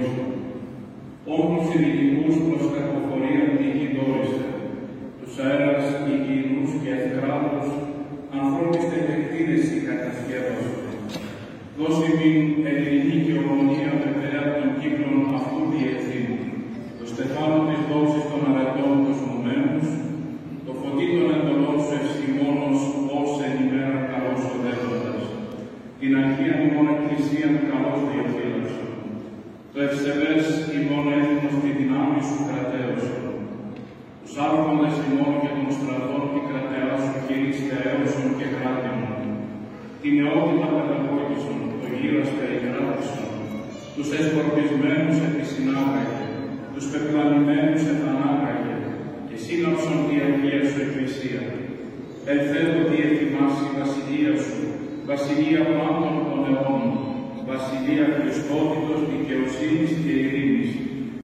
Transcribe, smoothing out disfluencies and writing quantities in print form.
ευλόγησον. Όντως ειδικούς προς κακοφορία τύχη δόρισε, τους αέρας υγιεινούς και ευκράτους, ανθρώπις τεκτείνεση κατασκεύασον. Δώσει μην ελληνική και ομονία μετέα των κύκλων αυτού διεθνή, το στεφάνο της δόσης των αρετών τους νομένους, το φωτί των εντολών σου ευσημόνος ως εν ημέρα καλώς οδεύοντας, την Αγία ημών Εκκλησίαν καλώς διαφύλαξον, το ευσεβές ημών έθνος τη δυνάμει σου κρατέωσον, τους άρχοντες ημών και των στρατών τη κρατεά σου κηρύξτε έωσον και κράτημον, την νεότητα καταπόκησον, το γύρας περιγράφησον, τους εσκορπισμένους επισυνάγαγε, τους πεπλανημένους επανάγαγε, και σύναψον τη Αγία σου Εκκλησία. Ελθέτω τη ετοιμάσει η βασιλεία σου, βασιλεία πάντων των αιώνων, βασιλεία Χριστότητος, δικαιοσύνης και ειρήνης,